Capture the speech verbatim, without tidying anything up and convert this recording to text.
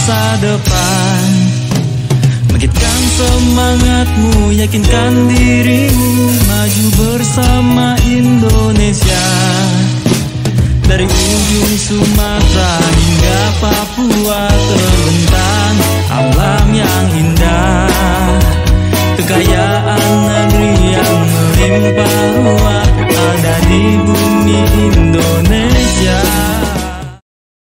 masa depan. Bangkitkan semangatmu, yakinkan dirimu, maju bersama Indonesia. Dari ujung Sumatera hingga Papua terbentang.